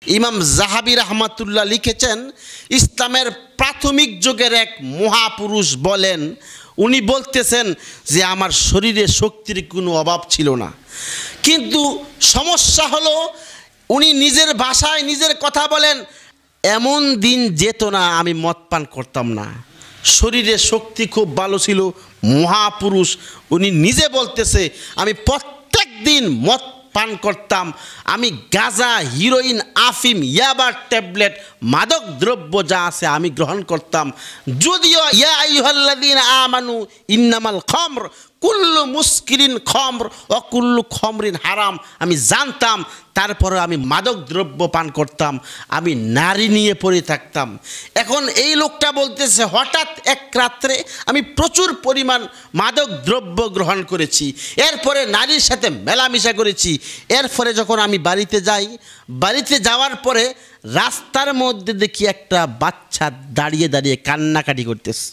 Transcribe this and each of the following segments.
ইমাম জাহাবি রহমাতুল্লাহ লিখেছেন, ইসলামের প্রাথমিক যুগের এক মহাপুরুষ বলেন, উনি বলতেছেন যে আমার শরীরে শক্তির কোনো অভাব ছিল না, কিন্তু সমস্যা হলো উনি নিজের ভাষায় নিজের কথা বলেন, এমন দিন যেত না আমি মদ পান করতাম না। শরীরে শক্তি খুব ভালো ছিল। মহাপুরুষ উনি নিজে বলতেছে, আমি প্রত্যেক দিন মদ পান করতাম, আমি গাঁজা, হিরোইন, আফিম, ইয়াবার ট্যাবলেট, মাদক দ্রব্য যা আছে আমি গ্রহণ করতাম। যদিও ইয়া আইয়ুহাল্লাযীনা আমানু ইন্নামাল খামর কুল্লু মুস্কিরিন খমর ও কুল্লু খমরিন হারাম, আমি জানতাম, তারপরে আমি মাদক দ্রব্য পান করতাম, আমি নারী নিয়ে পড়ে থাকতাম। এখন এই লোকটা বলতেছে, হঠাৎ এক রাত্রে আমি প্রচুর পরিমাণ মাদক দ্রব্য গ্রহণ করেছি, এরপরে নারীর সাথে মেলামেশা করেছি। এরপরে যখন আমি বাড়িতে যাই, বাড়িতে যাওয়ার পরে রাস্তার মধ্যে দেখি একটা বাচ্চা দাঁড়িয়ে দাঁড়িয়ে কান্নাকাটি করতেছে।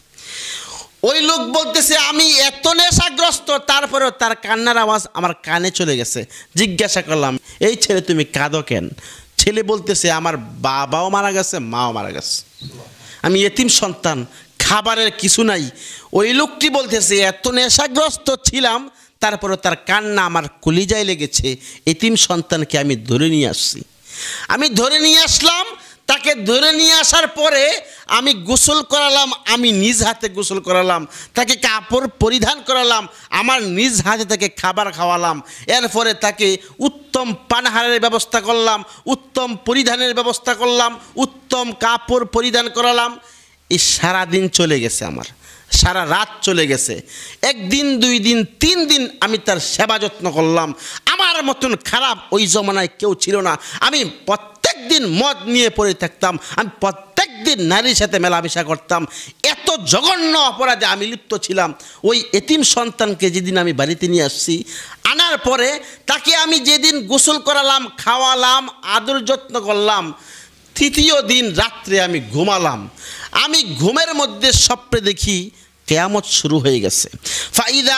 ওই লোক বলতেছে, আমি এত নেশাগ্রস্ত, তারপরেও তার কান্নার আওয়াজ আমার কানে চলে গেছে। জিজ্ঞাসা করলাম, এই ছেলে তুমি কাঁদো কেন? ছেলে বলতেছে, আমার বাবাও মারা গেছে, মাও মারা গেছে, আমি এতিম সন্তান, খাবারের কিছু নাই। ওই লোকটি বলতেছে, এত নেশাগ্রস্ত ছিলাম, তারপরে তার কান্না আমার কলিজায় লেগেছে। এতিম সন্তানকে আমি ধরে নিয়ে আসছি। আমি ধরে নিয়ে আসলাম, তাকে ধরে নিয়ে আসার পরে আমি গোসল করালাম, আমি নিজ হাতে গোসল করালাম, তাকে কাপড় পরিধান করালাম, আমার নিজ হাতে তাকে খাবার খাওয়ালাম, এরপরে তাকে উত্তম পানাহারের ব্যবস্থা করলাম, উত্তম পরিধানের ব্যবস্থা করলাম, উত্তম কাপড় পরিধান করালাম। এই সারাদিন চলে গেছে, আমার সারা রাত চলে গেছে। একদিন, 2 দিন, 3 দিন আমি তার সেবা যত্ন করলাম। আমার মতন খারাপ ওই জমানায় কেউ ছিল না। আমি প্রত্যেক দিন মদ নিয়ে পড়ে থাকতাম, আমি প্রত্যেক দিন নারীর সাথে মেলামেশা করতাম। এত জঘন্য অপরাধে আমি লিপ্ত ছিলাম। ওই এতিম সন্তানকে যেদিন আমি বাড়িতে নিয়ে আসছি, আনার পরে তাকে আমি যেদিন গোসল করালাম, খাওয়ালাম, আদর যত্ন করলাম, 3য় দিন রাত্রে আমি ঘুমালাম। আমি ঘুমের মধ্যে স্বপ্নে দেখি কিয়ামত শুরু হয়ে গেছে। ফাইদা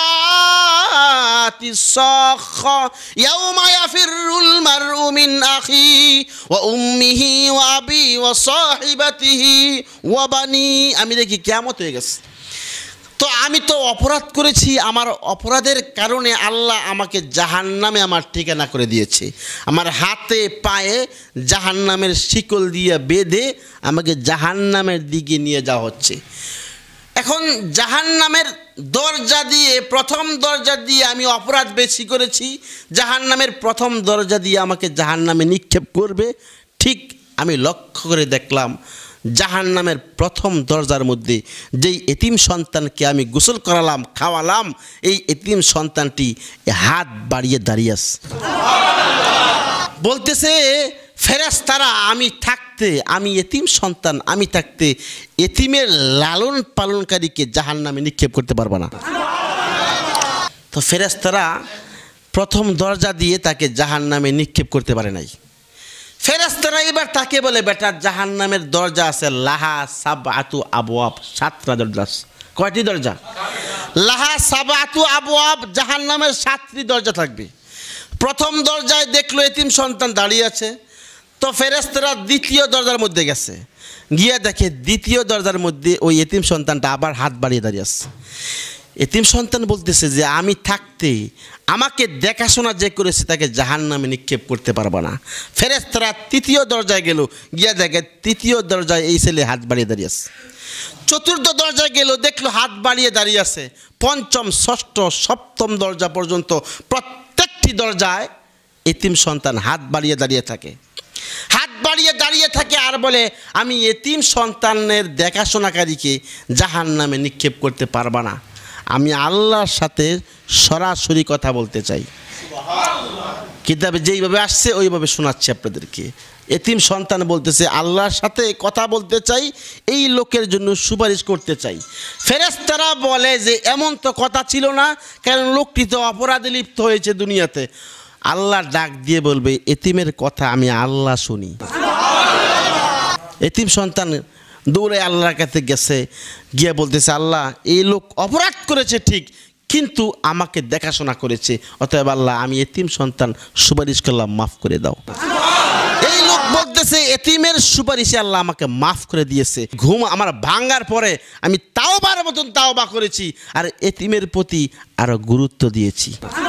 জাতিস সাখা ইয়াউমা ইয়াফিরুল মারউ মিন আখি ওয়া উম্মিহি ওয়া আবি ওয়া সাহিবাতিহি ওয়া বানি। আমি দেখি কিয়ামত হয়ে গেছে। তো আমি তো অপরাধ করেছি, আমার অপরাধের কারণে আল্লাহ আমাকে জাহান্নামে আমার ঠিকানা করে দিয়েছে। আমার হাতে পায়ে জাহান্নামের শিকল দিয়ে বেঁধে আমাকে জাহান্নামের দিকে নিয়ে যাওয়া হচ্ছে। এখন জাহান্নামের দরজা দিয়ে, প্রথম দরজা দিয়ে আমি অপরাধ বেশি করেছি, জাহান্নামের প্রথম দরজা দিয়ে আমাকে জাহান্নামে নিক্ষেপ করবে। ঠিক আমি লক্ষ্য করে দেখলাম জাহান্নামের প্রথম দরজার মধ্যে যেই এতিম সন্তানকে আমি গোসল করালাম, খাওয়ালাম, এই এতিম সন্তানটি হাত বাড়িয়ে দাঁড়িয়ে আছে। বলতেছে, ফেরেশতারা আমি থাকতে, আমি এতিম সন্তান, আমি থাকতে এতিমের লালন পালনকারীকে জাহান্নামে নিক্ষেপ করতে পারবে না। তো ফেরেশতারা প্রথম দরজা দিয়ে তাকে জাহান্নামে নিক্ষেপ করতে পারে নাই। ফেরেশতারা এবার তাকে বলে, বেটা জাহান্নামের দরজা আছে, লাহা সাবআতু আবওয়াব, 7টা দরজা। কয়টি দরজা? লাহা সাবআতু আবওয়াব, জাহান্নামের 7টি দরজা থাকবে। প্রথম দরজায় দেখলো এতিম সন্তান দাঁড়িয়ে আছে। তো ফেরেশতারা দ্বিতীয় দরজার মধ্যে গেছে, গিয়ে দেখে দ্বিতীয় দরজার মধ্যে ওই এতিম সন্তানটা আবার হাত বাড়িয়ে দাঁড়িয়ে আছে। এতিম সন্তান বলতেছে যে আমি থাকতে আমাকে দেখাশোনা যে করেছে তাকে জাহান্নামে নিক্ষেপ করতে পারবো না। ফেরেশতারা তৃতীয় দরজায় গেল, গিয়ে দেখে তৃতীয় দরজায় এই ছেলে হাত বাড়িয়ে দাঁড়িয়ে আছে। চতুর্থ দরজায় গেল, দেখলো হাত বাড়িয়ে দাঁড়িয়ে আছে। পঞ্চম, ষষ্ঠ, সপ্তম দরজা পর্যন্ত প্রত্যেকটি দরজায় এতিম সন্তান হাত বাড়িয়ে দাঁড়িয়ে থাকে, হাত বাড়িয়ে দাঁড়িয়ে থাকে আর বলে, আমি এতিম সন্তানের দেখাশোনাকারীকে জাহান্নামে নিক্ষেপ করতে পারবা না, আমি আল্লাহর সাথে সরাসরি কথা বলতে চাই। কিতাবে যেইভাবে আসছে ওইভাবে শোনাচ্ছি আপনাদেরকে। এতিম সন্তান বলতেছে, আল্লাহর সাথে কথা বলতে চাই, এই লোকের জন্য সুপারিশ করতে চাই। ফেরেশতারা বলে যে এমন তো কথা ছিল না, কারণ লোকটি তো অপরাধে লিপ্ত হয়েছে দুনিয়াতে। আল্লাহ ডাক দিয়ে বলবে, এতিমের কথা আমি আল্লাহ শুনি। এতিম সন্তান দৌড়ে আল্লাহর কাছে গেছে, গিয়ে বলতেছে, আল্লাহ এই লোক অপরাধ করেছে ঠিক, কিন্তু আমাকে দেখাশোনা করেছে, অতএব আল্লাহ আমি এতিম সন্তান সুপারিশ করলাম, মাফ করে দাও। এই লোক এতিমের সুপারিশে আল্লাহ আমাকে মাফ করে দিয়েছে। ঘুম আমার ভাঙার পরে আমি তাওবার মতন তাওবা করেছি আর এতিমের প্রতি আরো গুরুত্ব দিয়েছি।